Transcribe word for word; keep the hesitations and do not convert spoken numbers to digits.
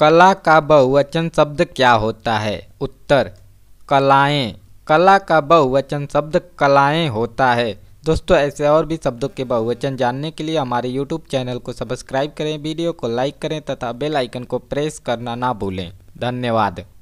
कला का बहुवचन शब्द क्या होता है? उत्तर कलाएं। कला का बहुवचन शब्द कलाएं होता है। दोस्तों, ऐसे और भी शब्दों के बहुवचन जानने के लिए हमारे यूट्यूब चैनल को सब्सक्राइब करें, वीडियो को लाइक करें तथा बेल आइकन को प्रेस करना ना भूलें। धन्यवाद।